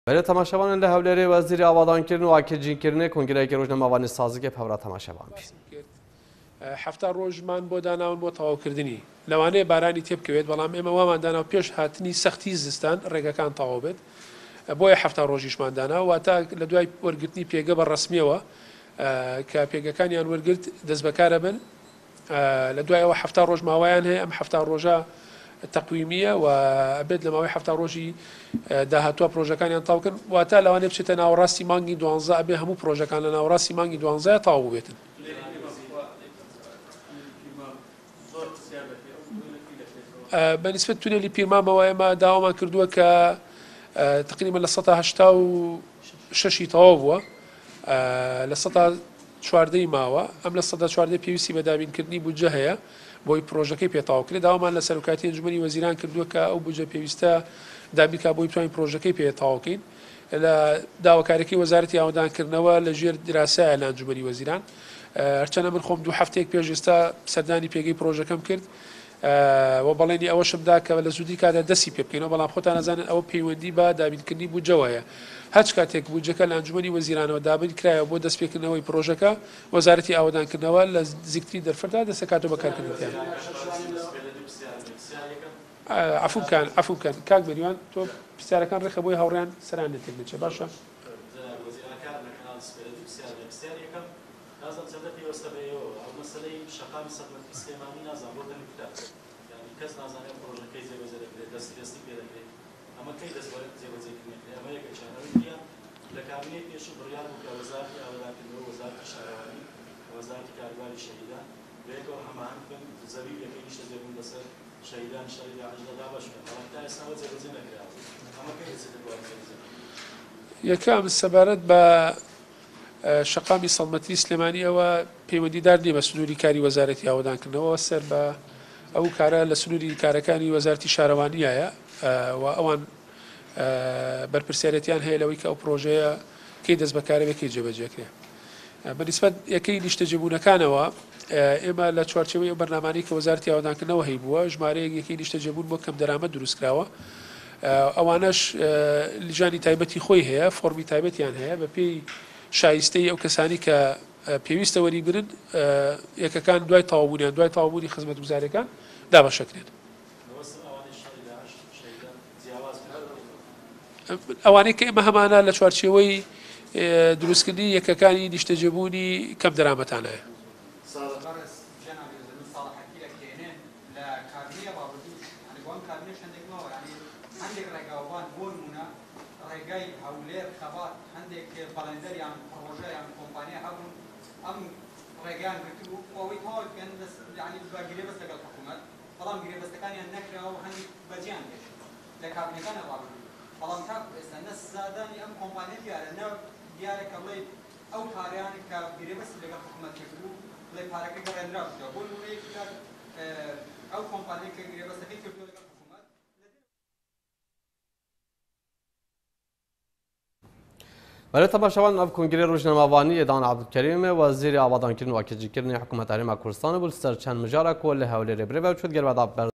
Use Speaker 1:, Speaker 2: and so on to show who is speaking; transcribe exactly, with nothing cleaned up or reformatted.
Speaker 1: برای تماشاوان له هولری وزیر آبادان کردن و آکیجین کردن کنگره که روزنامه‌وانی سازی که پورا تماشاوان بید.
Speaker 2: هفته روزمان بود داناون بود تاو کردنی. لوانه بارانی تیپ کوید ولام اما وام داناو پیش هاتنی سختی زستان رگا کان تاو بید. بوی هفته روزیش من دانا و تا لدوای ورگتنی پیگه بر رسمیه و که پیگه کانی آن ورگت دست بکار بن لدوای و هفته روز ماویان هی ام هفته روزا تقویمیه و ابد لما هفته روزی دهاتوا پروژکانی آن تاو کن و تا لوانه بچه ناوراسی مانگی دوانزه ابی همو پروژکان ناوراسی مانگی دوانزه تاو بیتن. بالنسبة لتونيلي بيرمان ما داوما كردوه ك تقريبا لسطا هشتاو ششي طاوبوا لسطا شواردي ماوا ام لسطا شواردي بيوسي بدابين كردني بوجهه بوي بروجكي بيطاو كلي داوما لسلوكاتي انجمني وزيران كردوه ك او بوجه بيوستا دابي ك بوي بتوين بروجكي بيطاو كين لا داوا كاركي وزارتي اودان كرنوا لجير دراسه لانجمني وزيران ارتنا من خوم دو هفتيك بيجستا سداني بيجي بروجكم كرد و بەڵێنی ئەوەشم دا کە لە زودی کاتە دەستی پێ بکەینەوە بەڵام خۆتان نەزانن ئەوە پەیوەندی بە دابینکردنی بوجەوەیە هەچ کاتێک بوجەکە لە ئەنجومەنی وەزیرانەوە دابین کرایەوە بۆ دەستپێکردنەوەی پرۆژەکە وەزارەتی ئاوادانکردنەوە لە زیکتری دەرفەردا دەسەکاتەوە بەکارکردنیان عفوکان عفوکان کاک بەریوان تۆ پرسیارەکان ڕێخە بۆی هاوڕێیان سەران نەتێک دەچێت باشە
Speaker 3: لازم سبب يوستبيو أو مثلاً شقام سبب إسلامي لازم بودن كتاب يعني كذا لازم يبروج كذا زي وزير دست دستي كذا كذا أما كذا دست وزير زي وزير كذا أما يك شانه ويا لكابينة يشوف ريال وكوزارة أو لكن هو وزارة الشهراني وزارة كاربان الشهيدة بيكو هم هم كن زبيب يكين يشتغل من بس شهيدان شهيدة عجلة دابش أما كذا سنوات زي وزير كذا أما كذا زي وزير
Speaker 2: يكام السبارات ب شقامی سەڵمەتی سلێمانیەوە پەیوەندیدار نیە بە سنووری کاری وەزارەتی ئاوادانکردنەوە سەر بە ئەو کارە لە سنووری کارەکانی وەزارەتی شارەوانیایە و ئەوان بەرپرسیارەتیان هەیە لەوەی کە ئەو پرۆژەیە کەی دەست بەکارەوە کەی جێبەجێکرێ بەنسبەت یەکەی نیشتەجێبوونەکانەوە ئێمە لە چوارچێوەی ئەو بەرنامانەی کە وەزارەتی ئاوادانکردنەوە هەیبووە ژمارەیەک یەکەی نیشتەجێبوون بۆ کەم دەرامەت دروستکراوە ئەوانەش لیژانی تایبەتی خۆی هەیە فۆرمی تایبەتیان هەیە بە پێی شایستەی ئەو کەسانی کە پێویستە وەریگرن یەکەکان دوای تەواوبوونیان دوای تەواوبوونی خزمەتگوزاریەکان دابەشەکرێن ئەوانەی کە ئێمە هەمانە لە چوارچێوەی دروستکردنی یەکەکانی نیشتەجێبوونی کەم دەرامەتانایە
Speaker 4: ڕێگای هەولێر خەبات هەندێک بەڵێندەریان پرۆژەیان کۆمپانیا هەبوون ئەم ڕێگەیان گرتبوو ئەوەی تەواوکەن یعنی گرێبەست لەگەڵ حکوومەت بەڵام گرێبەستەکانیان نەکراوە هەندێک بەجیان گەشت لە کابینەکانە ڕابردوو بەڵام تا ئێستا نە سزادانی ئەم کۆمپانیا دیارە نە دیارێکە بڵێ ئەو پارەیان کە گرێبەست لەگەڵ حکوومەت کردبوو بڵێ پارەکە گەڕێنراوە بۆ نمونەیەک ئەو کۆمپانیا کە گرێبەستەکەی کردووە لەگەڵ
Speaker 1: برای تماشاوان ناو کنگره روزنامه‌وانی ادان عبدالکریم وزیر آبادان کردن و آکیجین کردن حکومت حریم کردستان بود سر چند مجاره کل هولی ربری و چود گرد